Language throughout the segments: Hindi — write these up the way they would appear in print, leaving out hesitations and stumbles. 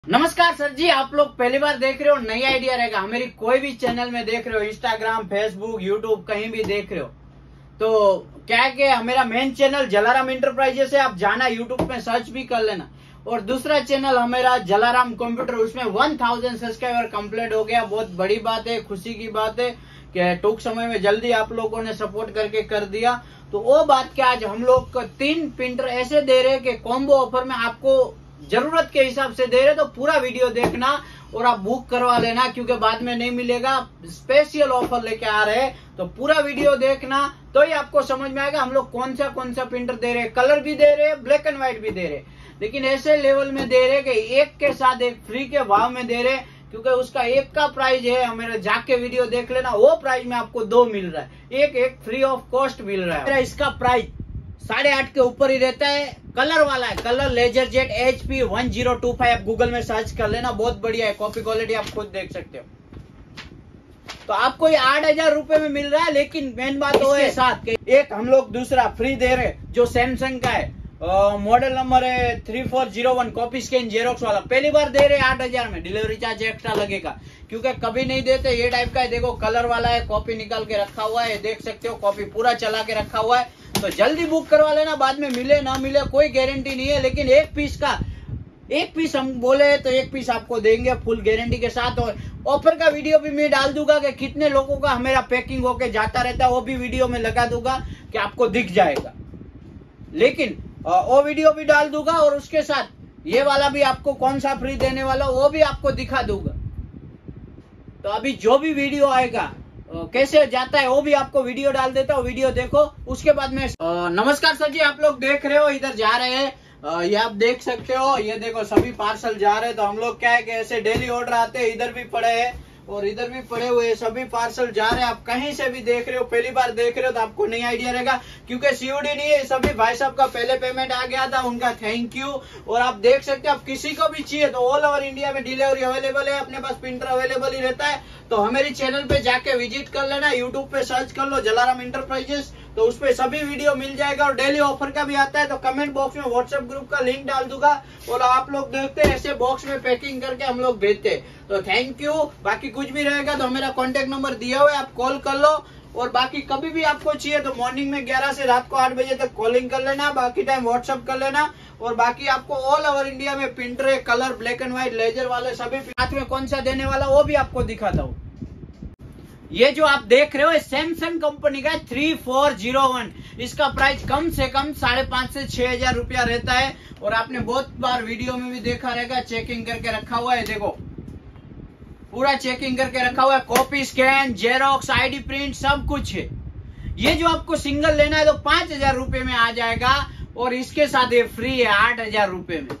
नमस्कार सर जी, आप लोग पहली बार देख रहे हो, नई आइडिया रहेगा। हमारी कोई भी चैनल में देख रहे हो, इंस्टाग्राम, फेसबुक, यूट्यूब, कहीं भी देख रहे हो, तो क्या है कि मेरा मेन चैनल जलाराम इंटरप्राइजेस है। आप जाना यूट्यूब में सर्च भी कर लेना। और दूसरा चैनल हमारा जलाराम कंप्यूटर, उसमें 1000 सब्सक्राइबर कंप्लीट हो गया। बहुत बड़ी बात है, खुशी की बात है कि टूंक समय में जल्दी आप लोगों ने सपोर्ट करके कर दिया। तो वो बात क्या, आज हम लोग 3 प्रिंटर ऐसे दे रहे हैं कि कॉम्बो ऑफर में आपको जरूरत के हिसाब से दे रहे, तो पूरा वीडियो देखना और आप बुक करवा लेना, क्योंकि बाद में नहीं मिलेगा। स्पेशल ऑफर लेके आ रहे हैं, तो पूरा वीडियो देखना तो ही आपको समझ में आएगा हम लोग कौन सा प्रिंटर दे रहे हैं। कलर भी दे रहे हैं, ब्लैक एंड व्हाइट भी दे रहे हैं, लेकिन ऐसे लेवल में दे रहे कि एक के साथ एक फ्री के भाव में दे रहे, क्योंकि उसका एक का प्राइस है, हमारे जाके वीडियो देख लेना, वो प्राइस में आपको 2 मिल रहा है, एक फ्री ऑफ कॉस्ट मिल रहा है। इसका प्राइस 8.5 के ऊपर ही रहता है। कलर वाला है, कलर लेजर जेट HP 1025, आप गूगल में सर्च कर लेना, बहुत बढ़िया है। कॉपी क्वालिटी आप खुद देख सकते हो। तो आपको ये 8000 रुपए में मिल रहा है, लेकिन मेन बात वो है साथ के एक हम लोग दूसरा फ्री दे रहे, जो सैमसंग का है, मॉडल नंबर है 3401, कॉपी स्कैन जेरोक्स वाला। पहली बार दे रहे 8000 में, डिलीवरी चार्ज एक्स्ट्रा लगेगा, क्योंकि कभी नहीं देते। ये टाइप का है, देखो कलर वाला है, कॉपी निकाल के रखा हुआ है, देख सकते हो, कॉपी पूरा चला के रखा हुआ है। तो जल्दी बुक करवा लेना, बाद में मिले ना मिले कोई गारंटी नहीं है, लेकिन एक पीस हम बोले तो एक पीस आपको देंगे फुल गारंटी के साथ। और ऑफर का वीडियो भी मैं डाल दूंगा कि कितने लोगों का हमारा पैकिंग होके जाता रहता है, वो भी वीडियो में लगा दूंगा कि आपको दिख जाएगा। लेकिन वो वीडियो भी डाल दूंगा, और उसके साथ ये वाला भी आपको कौन सा फ्री देने वाला वो भी आपको दिखा दूंगा। तो अभी जो भी वीडियो आएगा कैसे जाता है वो भी आपको वीडियो डाल देता हूँ, वीडियो देखो। उसके बाद में नमस्कार सर जी, आप लोग देख रहे हो, इधर जा रहे हैं, ये आप देख सकते हो, ये देखो सभी पार्सल जा रहे हैं। तो हम लोग क्या है कि ऐसे डेली ऑर्डर आते हैं, इधर भी पड़े हैं और इधर भी पड़े हुए, सभी पार्सल जा रहे हैं। आप कहीं से भी देख रहे हो, पहली बार देख रहे हो, तो आपको नई आइडिया रहेगा, क्योंकि COD नहीं है। सभी भाई साहब का पहले पेमेंट आ गया था, उनका थैंक यू। और आप देख सकते हो, आप किसी को भी चाहिए तो ऑल ओवर इंडिया में डिलीवरी अवेलेबल है, अपने पास प्रिंटर अवेलेबल ही रहता है। तो हमारी चैनल पे जाके विजिट कर लेना, यूट्यूब पे सर्च कर लो जलाराम इंटरप्राइजेस, तो उस पे सभी वीडियो मिल जाएगा। और डेली ऑफर का भी आता है, तो कमेंट बॉक्स में व्हाट्सएप ग्रुप का लिंक डाल दूंगा, और आप लोग देखते हैं ऐसे बॉक्स में पैकिंग करके हम लोग भेजते हैं। तो थैंक यू। बाकी कुछ भी रहेगा तो मेरा कॉन्टेक्ट नंबर दिया हुआ है, आप कॉल कर लो। और बाकी कभी भी आपको चाहिए तो मॉर्निंग में 11 से रात को 8 बजे तक कॉलिंग कर लेना, बाकी टाइम व्हाट्सएप कर लेना। और बाकी आपको ऑल ओवर इंडिया में printer, colour, black and white, laser वाले सभी, साथ में कौन सा देने वाला वो भी आपको दिखाता हूँ। ये जो आप देख रहे हो सैमसंग कंपनी का 3401, इसका प्राइस कम से कम 5,500 से 6,000 रुपया रहता है। और आपने बहुत बार वीडियो में भी देखा रहेगा, चेकिंग करके रखा हुआ है, देखो पूरा चेकिंग करके रखा हुआ है, copy scan, xerox, ID print, सब कुछ है। ये जो आपको सिंगल लेना है तो 5,000 रुपए में आ जाएगा, और इसके साथ ये फ्री है 8,000 रुपए में,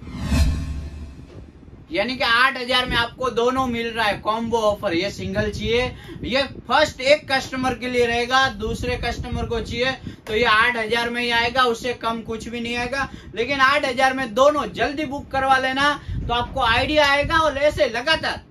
यानी कि 8,000 में आपको दोनों मिल रहा है कॉम्बो ऑफर। ये सिंगल चाहिए, ये फर्स्ट एक कस्टमर के लिए रहेगा, दूसरे कस्टमर को चाहिए तो ये 8,000 में ही आएगा, उससे कम कुछ भी नहीं आएगा। लेकिन 8,000 में दोनों जल्दी बुक करवा लेना, तो आपको आइडिया आएगा। और ऐसे लगातार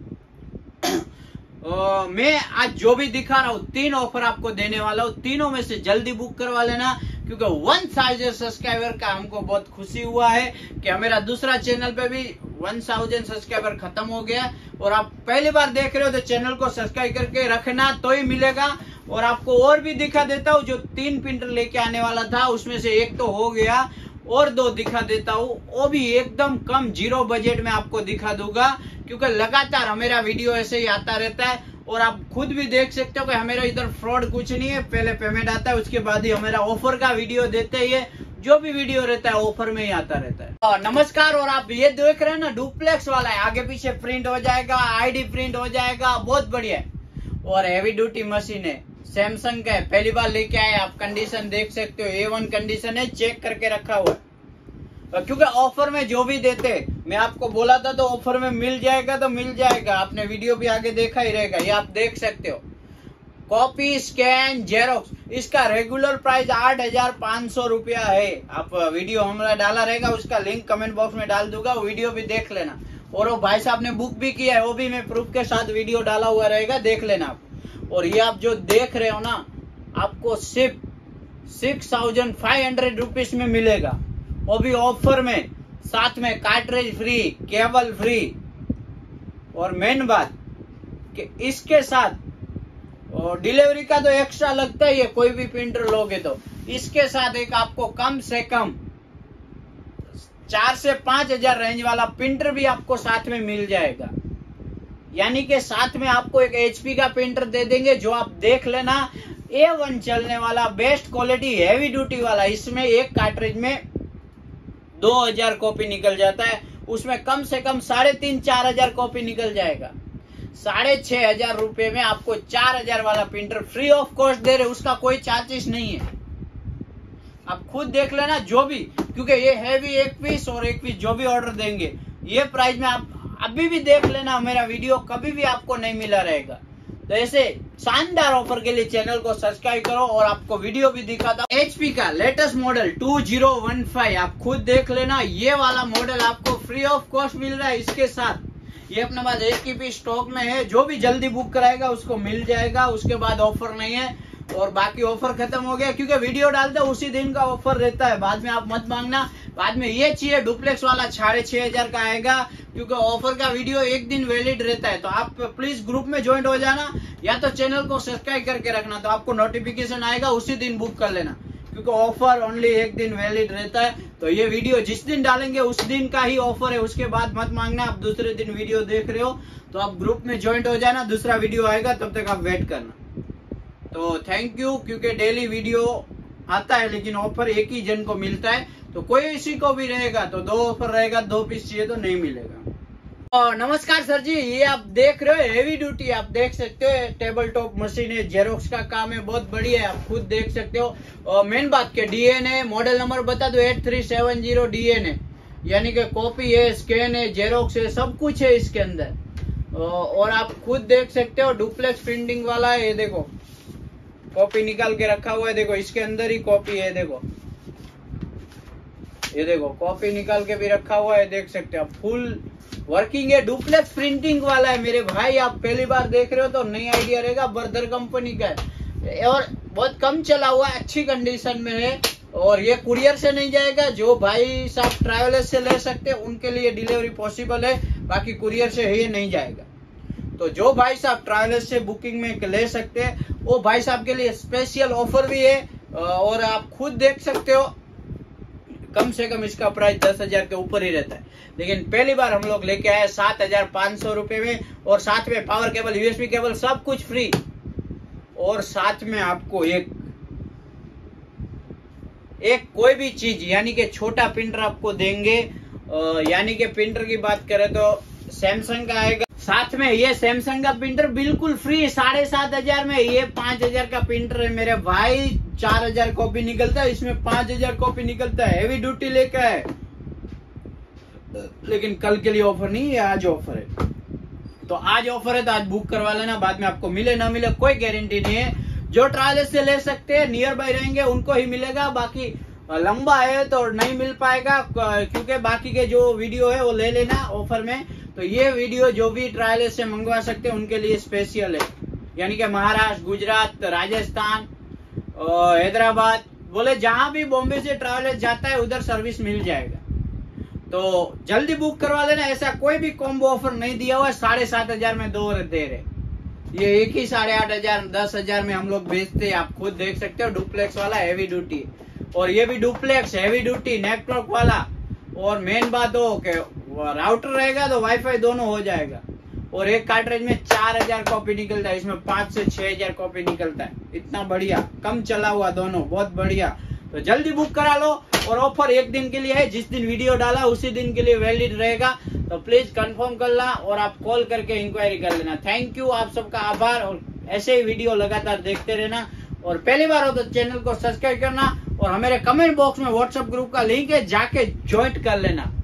मैं आज जो भी दिखा रहा हूँ 3 ऑफर आपको देने वाला हूँ, तीनों में से जल्दी बुक करवा लेना, क्योंकि 1000 सब्सक्राइबर का हमको बहुत खुशी हुआ है कि मेरा दूसरा चैनल पे भी 1000 सब्सक्राइबर खत्म हो गया। और आप पहली बार देख रहे हो तो चैनल को सब्सक्राइब करके रखना, तो ही मिलेगा। और आपको और भी दिखा देता हूँ, जो 3 प्रिंटर लेके आने वाला था उसमें से एक तो हो गया, और 2 दिखा देता हूँ, वो भी एकदम कम 0 बजट में आपको दिखा दूंगा, क्योंकि लगातार हमारा वीडियो ऐसे ही आता रहता है। और आप खुद भी देख सकते हो कि हमारा इधर फ्रॉड कुछ नहीं है, पहले पेमेंट आता है, उसके बाद ही हमारा ऑफर का वीडियो देते ही, जो भी वीडियो रहता है ऑफर में ही आता रहता है। नमस्कार, और आप ये देख रहे हैं ना, डुप्लेक्स वाला है, आगे पीछे प्रिंट हो जाएगा, ID प्रिंट हो जाएगा, बहुत बढ़िया है। और हैवी ड्यूटी मशीन है, सैमसंग का है, पहली बार लेके आए आप, कंडीशन देख सकते हो, A1 कंडीशन है, चेक करके रखा हुआ है। क्योंकि ऑफर में जो भी देते, मैं आपको बोला था तो ऑफर में मिल जाएगा तो मिल जाएगा, आपने वीडियो भी आगे देखा ही रहेगा। ये आप देख सकते हो, कॉपी स्कैन जेरोक्स, इसका रेगुलर प्राइस 8,500 रुपया है। आप वीडियो हमारा डाला रहेगा, उसका लिंक कमेंट बॉक्स में डाल दूंगा, वो वीडियो भी देख लेना। और वो भाई साहब ने बुक भी किया है, वो भी मैं प्रूफ के साथ वीडियो डाला हुआ रहेगा, देख लेना आप। और ये आप जो देख रहे हो ना, आपको सिर्फ 6,500 रुपीज में मिलेगा, वो भी ऑफर में साथ में कार्ट्रिज फ्री, केबल फ्री, और मेन बात कि इसके साथ और डिलीवरी का तो एक्स्ट्रा लगता ही है, कोई भी प्रिंटर लोगे तो इसके साथ एक आपको कम से कम 4 से 5 हजार रेंज वाला प्रिंटर भी आपको साथ में मिल जाएगा। यानी कि साथ में आपको एक HP का प्रिंटर दे देंगे, जो आप देख लेना A1 चलने वाला, बेस्ट क्वालिटी, हैवी ड्यूटी वाला। इसमें एक कार्ट्रिज में 2000 कॉपी निकल जाता है, उसमें कम से कम 3,500-4 हजार कॉपी निकल जाएगा। 6,500 रुपए में आपको 4000 वाला प्रिंटर फ्री ऑफ कॉस्ट दे रहे, उसका कोई चार्जेस नहीं है। आप खुद देख लेना जो भी, क्योंकि ये हैवी एक पीस और एक पीस जो भी ऑर्डर देंगे ये प्राइस में आप अभी भी देख लेना, मेरा वीडियो कभी भी आपको नहीं मिला रहेगा। तो ऐसे शानदार ऑफर के लिए चैनल को सब्सक्राइब करो और आपको वीडियो भी दिखाता हूँ। HP का लेटेस्ट मॉडल 2015 आप खुद देख लेना, ये वाला मॉडल आपको फ्री ऑफ कॉस्ट मिल रहा है। इसके साथ ये अपने पास एक ही पीस स्टॉक में है, जो भी जल्दी बुक कराएगा उसको मिल जाएगा। उसके बाद ऑफर नहीं है, और बाकी ऑफर खत्म हो गया, क्योंकि वीडियो डालते हैं उसी दिन का ऑफर रहता है। बाद में आप मत मांगना, बाद में ये चाहिए डुप्लेक्स वाला 6,500 का आएगा, क्योंकि ऑफर का वीडियो एक दिन वैलिड रहता है। तो आप प्लीज ग्रुप में ज्वाइन हो जाना, या तो चैनल को सब्सक्राइब करके रखना, तो आपको नोटिफिकेशन आएगा, उसी दिन बुक कर लेना, क्योंकि ऑफर ओनली एक दिन वैलिड रहता है। तो ये वीडियो जिस दिन डालेंगे उस दिन का ही ऑफर है, उसके बाद मत मांगना। आप दूसरे दिन वीडियो देख रहे हो तो आप ग्रुप में ज्वाइन हो जाना, दूसरा वीडियो आएगा तब तक आप वेट करना। तो थैंक यू, क्योंकि डेली वीडियो आता है लेकिन ऑफर एक ही जन को मिलता है, तो कोई इसी को भी रहेगा तो 2 ऑफर रहेगा, 2 पीस चाहिए तो नहीं मिलेगा। और नमस्कार सर जी, ये आप देख रहे हो हैवी ड्यूटी, आप देख सकते हो टेबल टॉप मशीन है, जेरोक्स का काम है, बहुत बढ़िया है, आप खुद देख सकते हो। और मेन बात के DNA मॉडल नंबर बता दो 8370 DNA, यानी कि कॉपी है, स्कैन है, जेरोक्स है, सब कुछ है इसके अंदर। और आप खुद देख सकते हो डुप्लेक्स प्रिंटिंग वाला है, ये देखो कॉपी निकाल के रखा हुआ है, देखो इसके अंदर ही कॉपी है, देखो ये देखो कॉपी निकाल के भी रखा हुआ है, देख सकते हो आप, फुल वर्किंग है, डुप्लेक्स प्रिंटिंग वाला है मेरे भाई। आप पहली बार देख रहे हो तो नई आइडिया रहेगा, बर्दर कंपनी का है और बहुत कम चला हुआ है, अच्छी कंडीशन में है। और ये कुरियर से नहीं जाएगा, जो भाई साहब ट्रैवलर्स से ले सकते हैं उनके लिए डिलीवरी पॉसिबल है, बाकी कुरियर से ये नहीं जाएगा। तो जो भाई साहब ट्रैवलर्स से बुकिंग में ले सकते हैं वो भाई साहब के लिए स्पेशल ऑफर भी है। और आप खुद देख सकते हो, कम से कम इसका प्राइस 10,000 के ऊपर ही रहता है, लेकिन पहली बार हम लोग लेके आए 7,500 रुपए में, और साथ में पावर केबल, USB केबल, सब कुछ फ्री। और साथ में आपको एक कोई भी चीज, यानी कि छोटा प्रिंटर आपको देंगे। यानी कि प्रिंटर की बात करें तो सैमसंग का आएगा, साथ में ये सैमसंग का प्रिंटर बिल्कुल फ्री 7,500 में। ये 5,000 का प्रिंटर है मेरे भाई, 4,000 कॉपी निकलता है, इसमें 5,000 कॉपी निकलता है, हैवी ड्यूटी लेकर है। लेकिन कल के लिए ऑफर नहीं है, आज ऑफर है। तो आज ऑफर है तो आज बुक करवा लेना, बाद में आपको मिले ना मिले कोई गारंटी नहीं है। जो ट्रायल से ले सकते हैं, नियर बाय रहेंगे उनको ही मिलेगा, बाकी लंबा है तो नहीं मिल पाएगा, क्योंकि बाकी के जो वीडियो है वो ले लेना ऑफर में। तो ये वीडियो जो भी ट्रायल से मंगवा सकते हैं उनके लिए स्पेशल है, यानी कि महाराष्ट्र, गुजरात, राजस्थान, हैदराबाद, बोले जहां भी बॉम्बे से ट्रैवलर जाता है उधर सर्विस मिल जाएगा। तो जल्दी बुक करवा लेना, ऐसा कोई भी कॉम्बो ऑफर नहीं दिया हुआ है। 7,500 में 2 दे रहे, ये एक ही 8,500 10,000 में हम लोग बेचते हैं। आप खुद देख सकते हो, डुप्लेक्स वाला हैवी ड्यूटी, और ये भी डुप्लेक्स हैवी ड्यूटी नेटवर्क वाला। और मेन बात हो कि राउटर रहेगा तो वाईफाई दोनों हो जाएगा। और एक कार्ट्रिज में 4,000 कॉपी निकलता है, इसमें 5 से 6,000 कॉपी निकलता है। इतना बढ़िया, कम चला हुआ दोनों, बहुत बढ़िया। तो जल्दी बुक करा लो, और ऑफर एक दिन के लिए है, जिस दिन वीडियो डाला उसी दिन के लिए वैलिड रहेगा। तो प्लीज कंफर्म कर ला, और आप कॉल करके इंक्वायरी कर लेना। थैंक यू, आप सबका आभार, और ऐसे ही वीडियो लगातार देखते रहना। और पहली बार हो तो चैनल को सब्सक्राइब करना, और हमारे कमेंट बॉक्स में व्हाट्सएप ग्रुप का लिंक है, जाके ज्वाइन कर लेना।